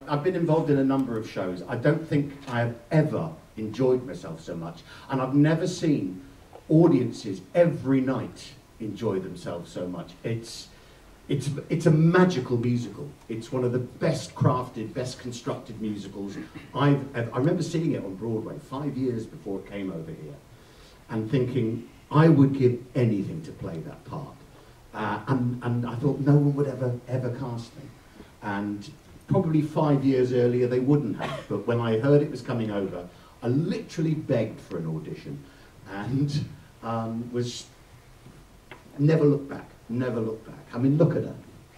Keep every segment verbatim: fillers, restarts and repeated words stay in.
I've been involved in a number of shows. I don't think I have ever enjoyed myself so much, and I've never seen audiences every night enjoy themselves so much. It's, it's, it's a magical musical. It's one of the best crafted, best constructed musicals I've ever. I remember seeing it on Broadway five years before it came over here, and thinking I would give anything to play that part. Uh, and, and I thought no one would ever, ever cast me. And probably five years earlier they wouldn't have, but when I heard it was coming over, I literally begged for an audition, and um, was never looked back, never looked back. I mean, look at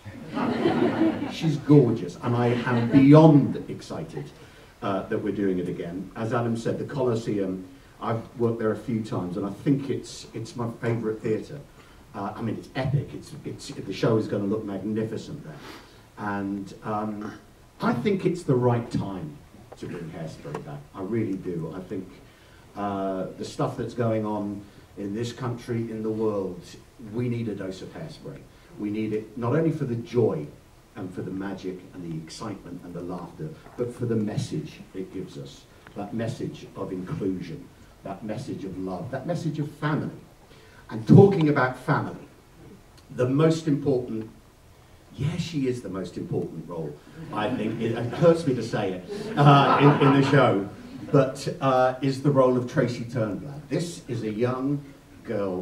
her. She's gorgeous, and I am beyond excited uh, that we're doing it again. As Adam said, the Coliseum, I've worked there a few times, and I think it's, it's my favourite theatre. Uh, I mean, it's epic. It's, it's, the show is going to look magnificent there. And um, I think it's the right time to bring Hairspray back. I really do. I think uh, the stuff that's going on in this country, in the world, we need a dose of Hairspray. We need it not only for the joy and for the magic and the excitement and the laughter, but for the message it gives us. That message of inclusion, that message of love, that message of family. And talking about family, the most important, yeah, she is the most important role, I think. It, it hurts me to say it uh, in, in the show, but uh, is the role of Tracy Turnblad. This is a young girl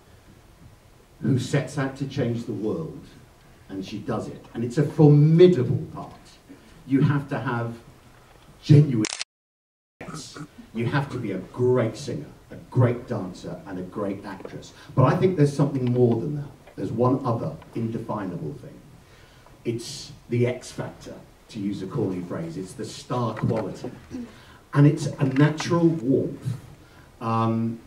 who sets out to change the world, and she does it. And it's a formidable part. You have to have genuine yes. You have to be a great singer, a great dancer, and a great actress. But I think there's something more than that. There's one other indefinable thing. It's the X factor, to use a corny phrase. It's the star quality. And it's a natural warmth. Um,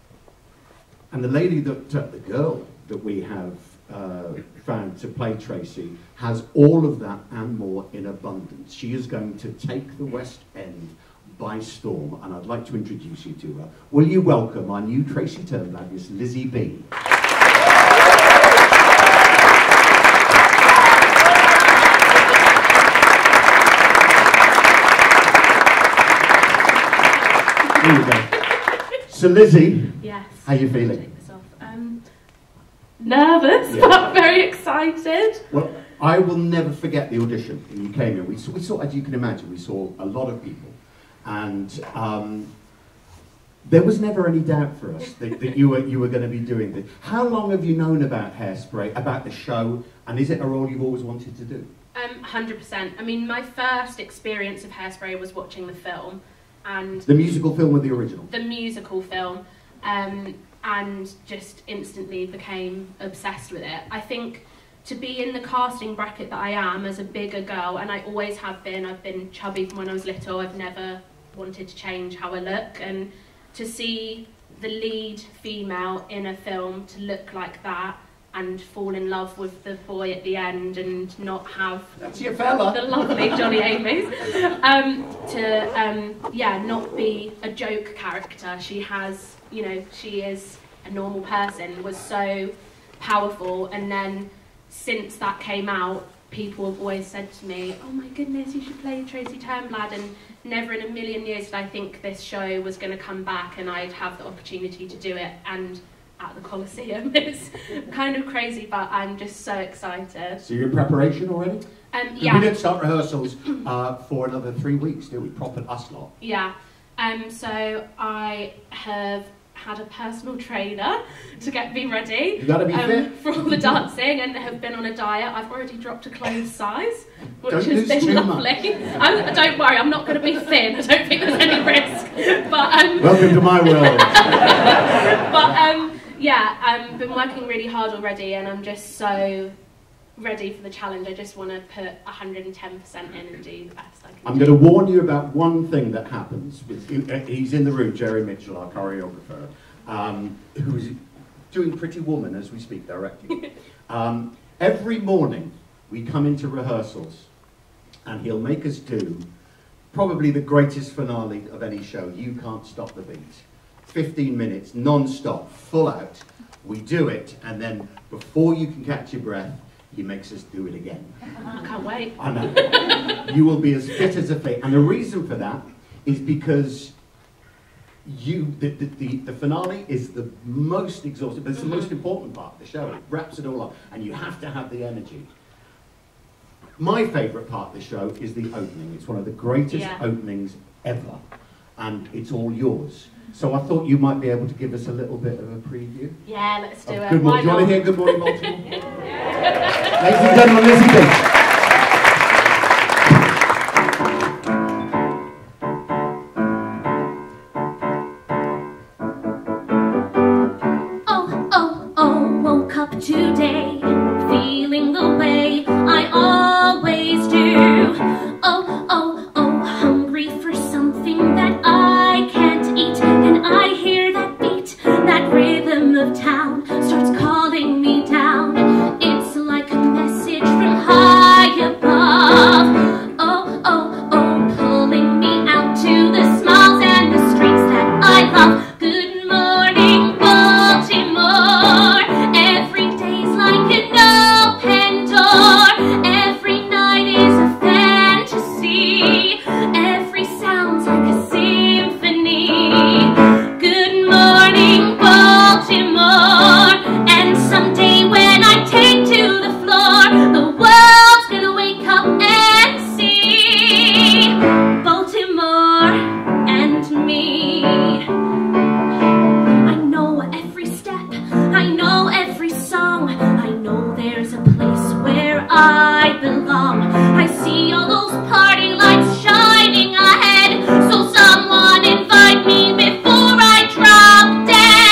and the lady that, uh, the girl that we have uh, found to play Tracy has all of that and more in abundance. She is going to take the West End by storm, and I'd like to introduce you to her. Will you welcome our new Tracy Turnblad, Miss Lizzie Bea. Here you go. So Lizzie, yes. How are you feeling? Take this off. Um, nervous, yeah. but very excited. Well, I will never forget the audition when you came here. We saw, we saw, as you can imagine, we saw a lot of people, and um, there was never any doubt for us that, that you were you were going to be doing this. How long have you known about Hairspray, about the show, and is it a role you've always wanted to do? Um, one hundred percent. I mean, my first experience of Hairspray was watching the film. And the musical film or the original? The musical film, um, and just instantly became obsessed with it. I think to be in the casting bracket that I am as a bigger girl, and I always have been, I've been chubby from when I was little, I've never wanted to change how I look, and to see the lead female in a film to look like that and fall in love with the boy at the end and not have That's your fella. the lovely Johnny Amy's, um, to um, yeah, not be a joke character. She has, you know, she is a normal person, was so powerful. And then since that came out, people have always said to me, oh my goodness, you should play Tracy Turnblad, and never in a million years did I think this show was going to come back and I'd have the opportunity to do it. And at the Coliseum. It's kind of crazy, but I'm just so excited. So you're in preparation already? Um, yeah. We didn't start rehearsals uh, for another three weeks, do we? Proper us lot. Yeah. Um, so I have had a personal trainer to get me ready. You gotta be um, fit. for all the dancing, and have been on a diet. I've already dropped a clothes size, which don't has been too lovely. I'm, don't worry, I'm not going to be thin. I don't think there's any risk. But um, welcome to my world. but um, yeah, I've been working really hard already, and I'm just so ready for the challenge. I just want to put one hundred ten percent in and do the best I can. I'm do. going to warn you about one thing that happens. With, he's in the room, Jerry Mitchell, our choreographer, um, who's doing Pretty Woman as we speak directly. Um, every morning we come into rehearsals, and he'll make us do probably the greatest finale of any show, You Can't Stop the Beat. fifteen minutes, non-stop, full out. We do it, and then before you can catch your breath, he makes us do it again. I can't wait. I know. You will be as fit as a flea. And the reason for that is because you, the, the, the, the finale is the most exhausting, but it's the most important part of the show. It wraps it all up, and you have to have the energy. My favourite part of the show is the opening. It's one of the greatest Yeah. openings ever, and it's all yours. So I thought you might be able to give us a little bit of a preview. Yeah, let's do of it. Good Why morning. Do you want to not? hear Good Morning Baltimore? Ladies and gentlemen, Lizzie Bea. Oh, oh, oh, woke up today, feeling the way I always do. Oh, oh, oh, hungry for something that I can't eat. Then I hear that beat, that rhythm of town starts calling me down. It's like a message from high above. Oh, oh, oh, pulling me out to the smiles and the streets that I love. Good morning, Baltimore. Every day's like an open door. Every night is a fantasy. Every sound's like a symphony. Good morning, Baltimore. And someday when I take to the floor, the world's gonna wake up and see Baltimore and me. I know every step, I know every song. I know there's a place where I belong. I see all those party lights shining ahead, so someone invite me before I drop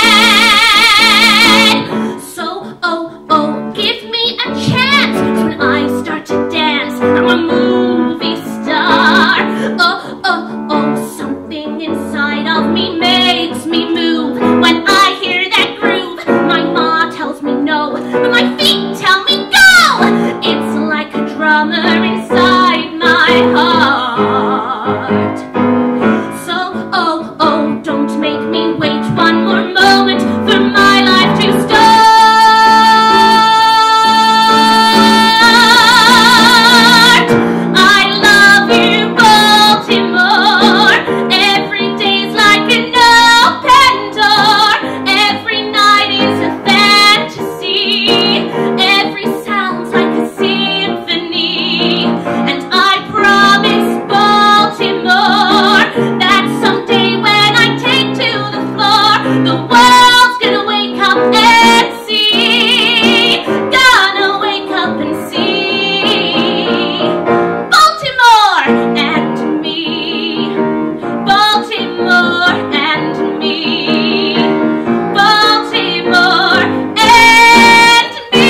dead. So, oh, oh, give me a chance, 'cause when I start to dance, I'm a movie star. Oh, oh, oh, something inside of me makes me move. When I hear that groove, my ma tells me no, but my feet tell me go. It's like a drummer inside my heart. So, oh, oh, don't make me wait one more moment for my life to start. I love you, Baltimore. Every day's like an open door. Every night is a fantasy. Every sound's like a symphony. And I promise, Baltimore, that someday when I take to the floor, the world's gonna wake up and see. Gonna wake up and see Baltimore and me. Baltimore and me. Baltimore and me.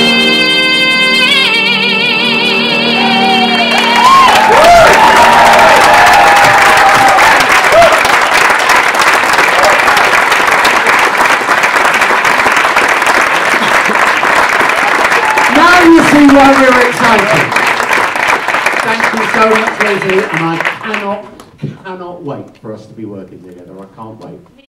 Now you see why we're excited. Thank you so much, Lizzie, and I cannot, cannot wait for us to be working together. I can't wait.